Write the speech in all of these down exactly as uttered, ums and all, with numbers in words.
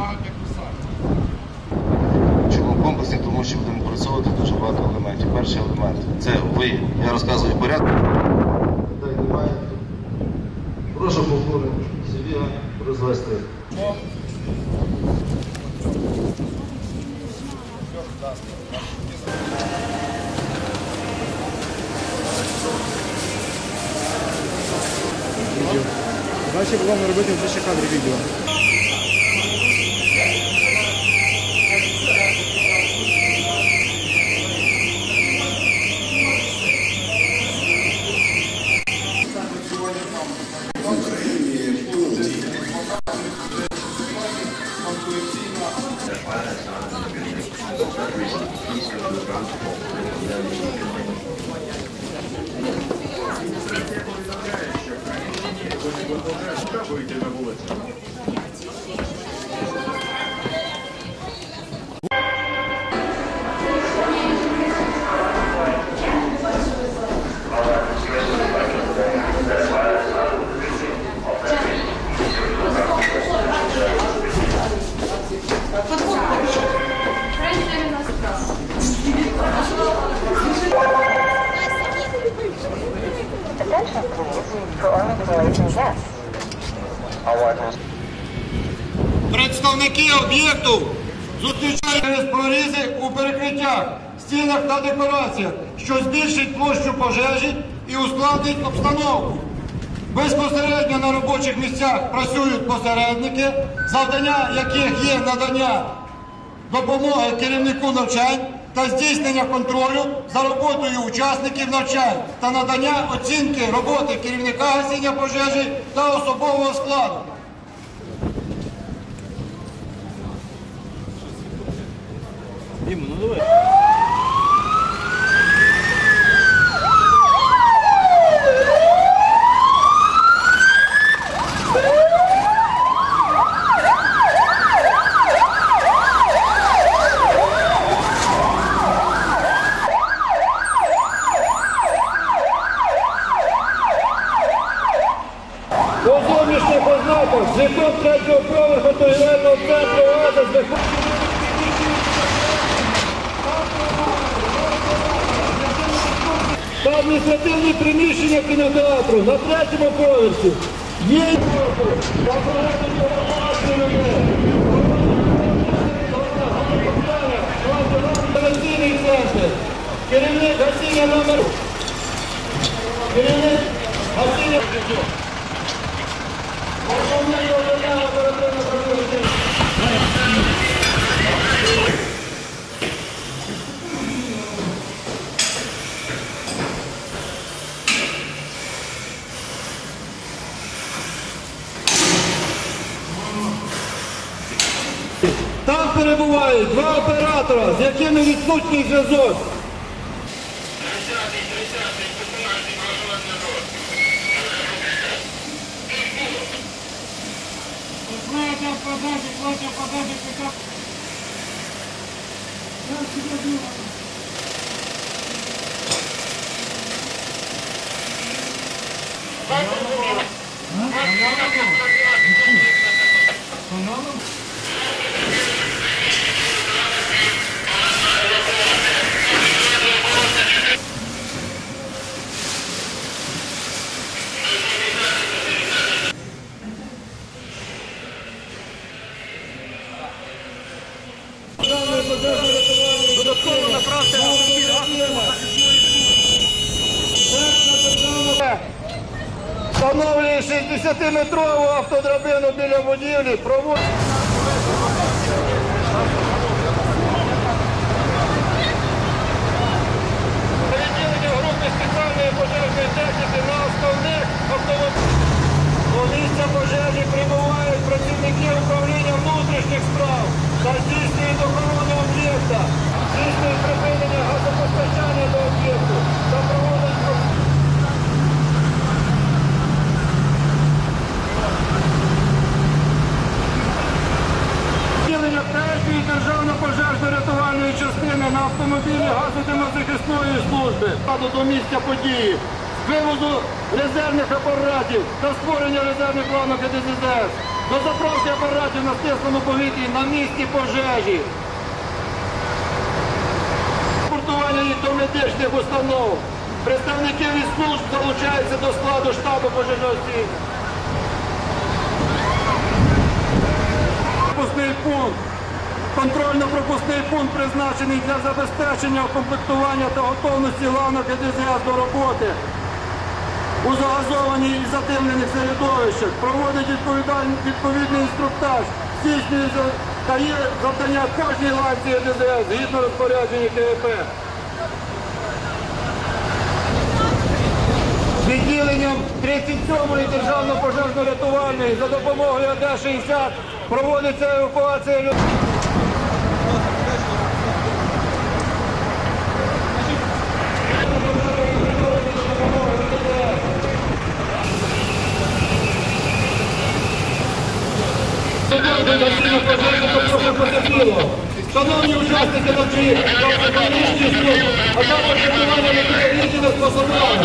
Чому комплексні? Тому що будемо працювати дуже багато елементів. Перший елемент – це ви. Я розказую порядок. Питань немає. Прошу повторити собі розвести. Далі будемо робити вже ще кадри відео. Представники об'єкту зустрічають прорізи у перекриттях, стінах та декораціях, що збільшить площу пожежі і ускладнить обстановку. Безпосередньо на робочих місцях працюють посередники, завдання яких є надання допомоги керівнику навчань та здійснення контролю за роботою учасників навчань та надання оцінки роботи керівника гасіння пожежі та особового складу. Діма, ну давай. По зовнішніх ознаках житлом третього поверху торгівельного центру «Оазис» виходить. Та адміністративні приміщення кінотеатру на третьому поверсі. Є корпус та проведення громадських людей. Операційний центр. Керівник гасіння номер. Керівник гасіння. Основний завдання оперативного проведення. Там перебувають два оператора, з якими відсутній зв'язок. Додатково направте на Встановлює шістдесятиметрову автодрабину біля будівлі. Проводить. Переділення групи спеціальної пожежної техніки на основних автомобілях. До місця пожежі прибувають працівники управління внутрішніх справ та здійснюють охорону об'єкта, здійснюють припинення газопостачання до об'єкту та проводять третьої державно-пожежно-рятувальної частини на автомобілі газодимозахисної служби до місця події, з вивозу резервних апаратів та створення резервних ланок ДЗС, До заправки апаратів на стисному повітрі на місці пожежі. Транспортування їх до медичних установ. Представники від служб залучаються до складу штабу пожежогасіння. Пропускний пункт. Контрольно-пропускний пункт призначений для забезпечення укомплектування та готовності ланок і ДЗС до роботи у загазованій і задимлених середовищах, проводить відповідальний- відповідний інструктаж, здійснює за- та є завдання кожній ланці і ДЗС згідно розпорядження КВП. Відділенням тридцять сьомої державно пожежно-рятувальної за допомогою А Д шістдесят проводиться евакуація людей. Шановні учасники навчання, психологічні служби, а також рятування людей різними способами.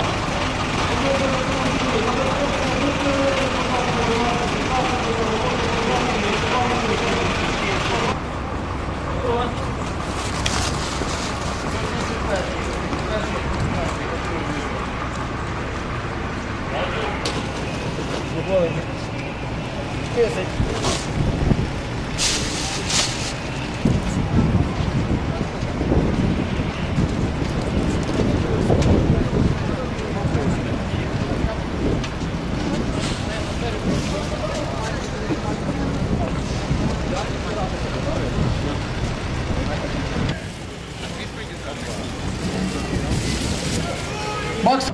Макс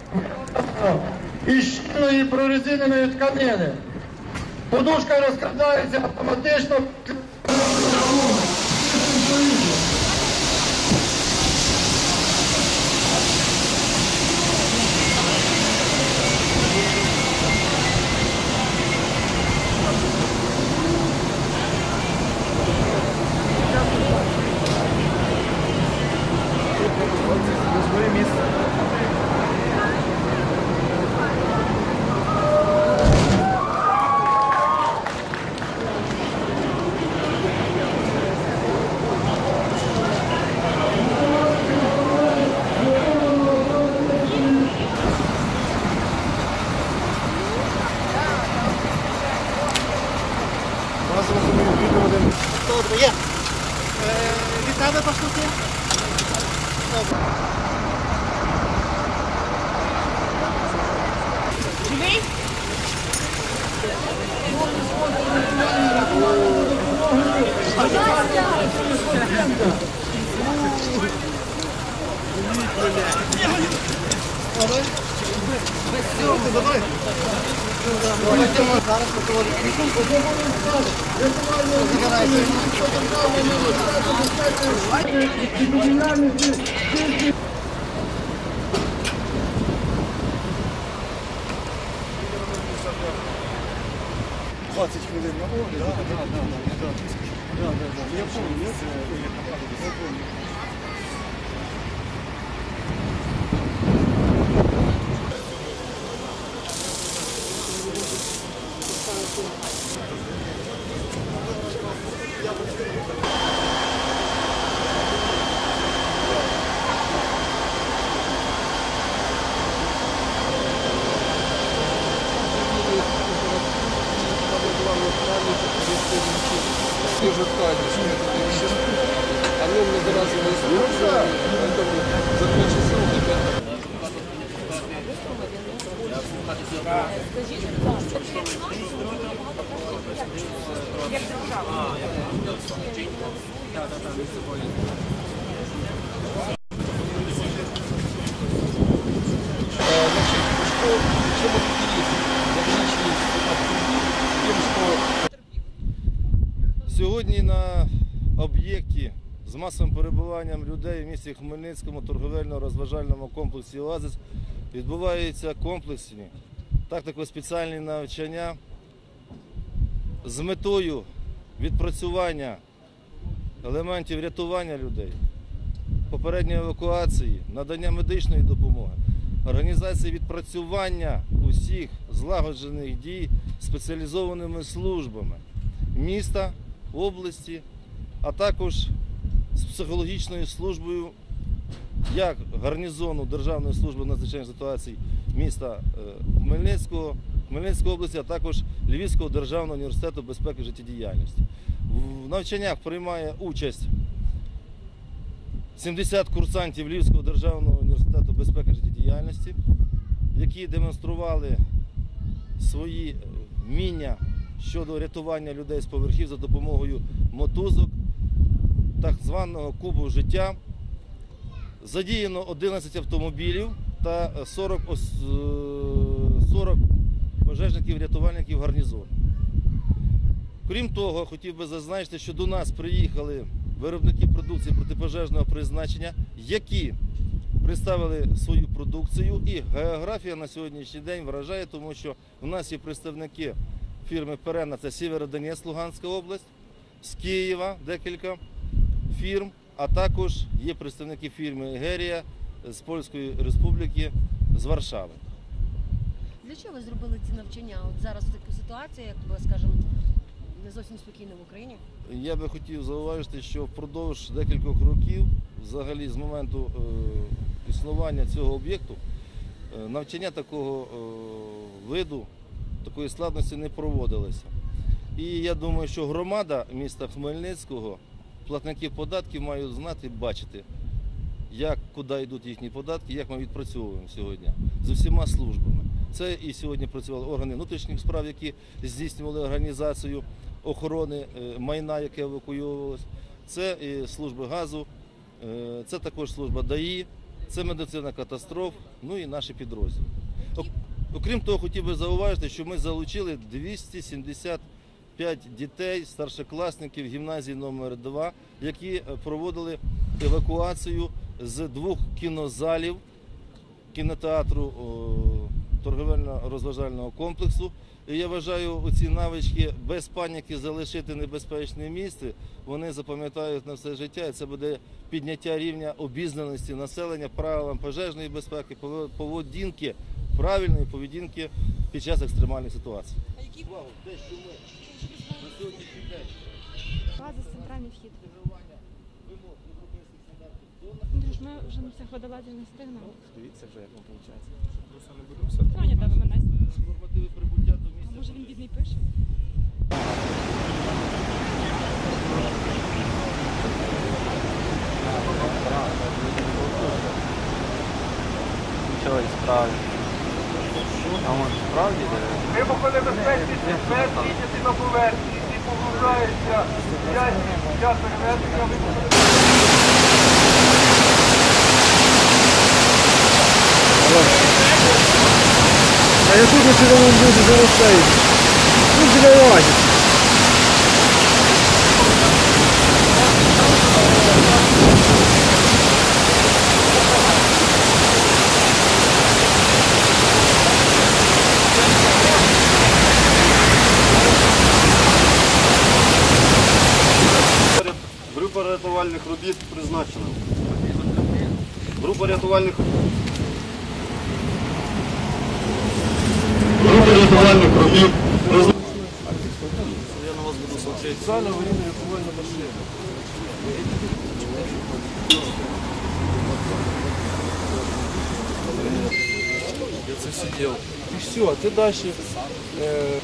із щільної прорезиненої тканини. Подушка розкрадається автоматично. Добре, є. Е, від тебе паштуки? Добре. Живий? Давай. Зараз двадцять хвилин на огляд. Да, да, да, да, да, да, да. Я помню, це я помню. Уже ткани, что это вещество, оно многоразово используется, поэтому за три часа у тебя... Значит, что, чем определиться? Тем, что... Сьогодні на об'єкті з масовим перебуванням людей в місті Хмельницькому торговельно-розважальному комплексі «Оазис» відбуваються комплексні тактико-спеціальні навчання з метою відпрацювання елементів рятування людей, попередньої евакуації, надання медичної допомоги, організації відпрацювання усіх злагоджених дій спеціалізованими службами міста, області, а також з психологічною службою як гарнізону Державної служби надзвичайних ситуацій міста Хмельницького, Хмельницької області, а також Львівського державного університету безпеки і життєдіяльності. В навчаннях приймає участь сімдесят курсантів Львівського державного університету безпеки і життєдіяльності, які демонстрували свої вміння щодо рятування людей з поверхів за допомогою мотузок, так званого кубу життя. Задіяно одинадцять автомобілів та сорок, сорок пожежників-рятувальників гарнізону. Крім того, хотів би зазначити, що до нас приїхали виробники продукції протипожежного призначення, які представили свою продукцію, і географія на сьогоднішній день вражає, тому що у нас є представники фірми «Перена», це Сєвєродонецьк, Луганська область, з Києва декілька фірм, а також є представники фірми «Егерія» з Польської Республіки, з Варшави. Для чого ви зробили ці навчання? От зараз така ситуація, як би, скажімо, не зовсім спокійна в Україні. Я би хотів зауважити, що впродовж декількох років, взагалі з моменту е, існування цього об'єкту, е, навчання такого е, виду, такої складності не проводилося. І я думаю, що громада міста Хмельницького, платники податків мають знати, бачити, як, куди йдуть їхні податки, як ми відпрацьовуємо сьогодні з усіма службами. Це і сьогодні працювали органи внутрішніх справ, які здійснювали організацію охорони майна, яке евакуйовувалось, це і служби газу, це також служба ДАІ, це медицина катастроф, ну і наші підрозділи. Окрім того, хотів би зауважити, що ми залучили двісті сімдесят п'ять дітей, старшокласників гімназії номер два, які проводили евакуацію з двох кінозалів кінотеатру торговельно-розважального комплексу. І я вважаю, оці навички без паніки залишити небезпечне місце, вони запам'ятають на все життя, і це буде підняття рівня обізнаності населення правилам пожежної безпеки, поведінки, правильної поведінки під час екстремальних ситуацій. База, центральний вхід. Андрюш, ми вже на цих водолазів не встигнемо. Дивіться вже, як вам виходить. Просто не будемо все. Соня тебе мене. Нормативи прибуття до місця. А може він бідний пише? Нічого і справді. А може справді дерева? Вибухонебезпечні предмети підняті на поверхні і погружаються п'ять перевезення вибухонебезпечних. А я тут на червоному буду зараз цей. Ну, біля оазісу. Група рятувальних робіт призначена. Група рятувальних Група рятувальних робіт призначена. Я на вас буду смотреть. Спеціальна аварійна рятувальна машина. Я це все делал. І все, а ти далі. Е...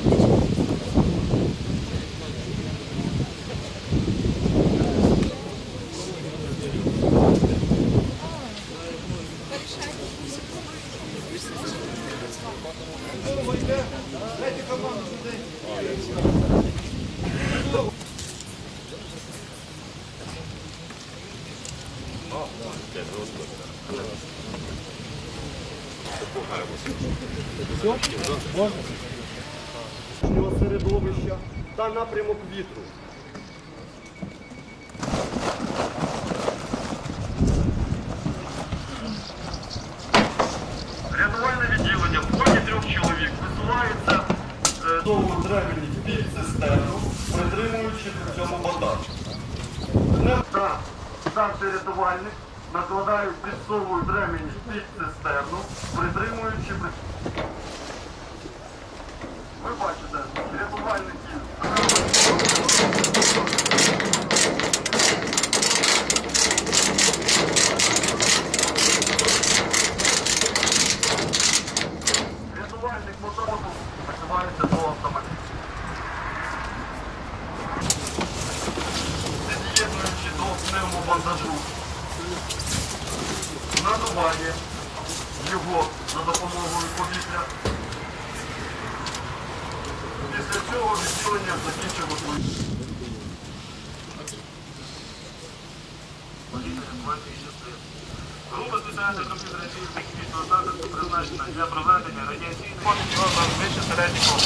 Середовища та напрямок вітру. Рятувальне відділення в ході трьох чоловік висувається довгу древені під цистерну, притримуючи при цьому бандаж. Та станція рятувальник накладають, підсовують ремені під цистерну, притримуючи при ви бачите, рятувальники. Рятувальник мотору присувається до автомобіля. Під'єднуючи до пневмобандажу, надуває його за допомогою повітря. Після цього відділення закінчило свою. Група спеціальних комп'ютерів технічного захисту призначена для проведення радіаційних фонів розмір вище середнього.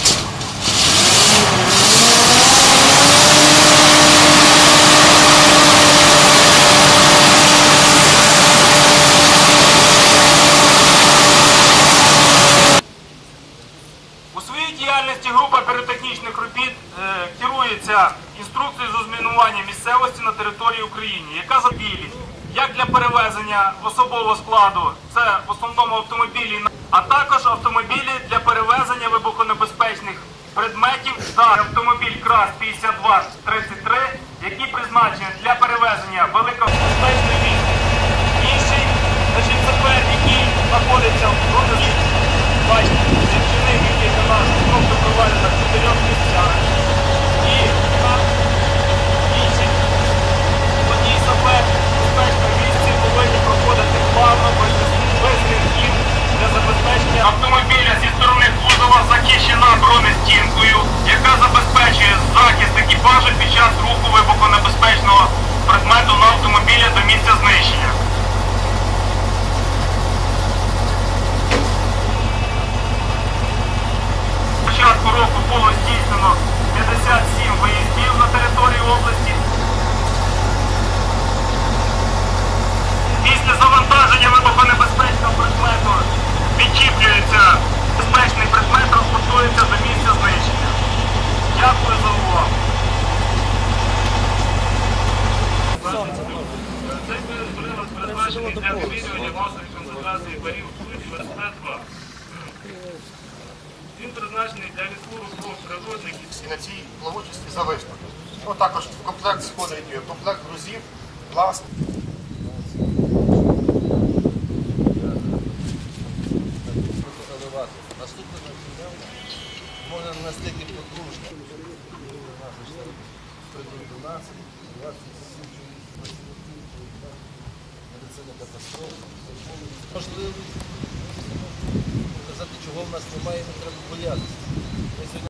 У своїй діяльності група піротехнічних робіт е, керується інструкцією з розмінування місцевості на території України, яка забілі як для перевезення особового складу, це в основному автомобілі, а також автомобілі для перевезення вибухонебезпечних предметів та автомобіль КРАС п'ятдесят два тридцять три, які призначені для перевезення великобезпечної війни. Інший, значить, сапер, який знаходиться в бронезі, бачите, зінчини, який у нас просто провалено в чотирьох місцях. І так, інший водій сапер в безпечному місці повинні проходити плавно, без ринків для забезпечення. Автомобіля зі сторони кузова захищена бронестінкою, яка забезпечує захист екіпажу під час руху вибухонебезпечного предмету на автомобіля до місця знищення. З початку року було здійснено п'ятдесят сім виїздів на територію області. Після завантаження вибухонебезпечного предмету відчіплюється безпечний предмет, транспортується до місця знищення. Дякую за увагу. Цей прилад призначений для вимірювання мозкової концентрації парів в ес пе два. Він призначений для відбору кров природників. І на цій плавучості зависнути. Ну, також в комплект входить комплект грузів, ласт. Наступне навчання можна настільки потужно. дванадцять, двадцять сім медицина катастрофи. Можливо, показати, чого в нас немає, не треба боятися.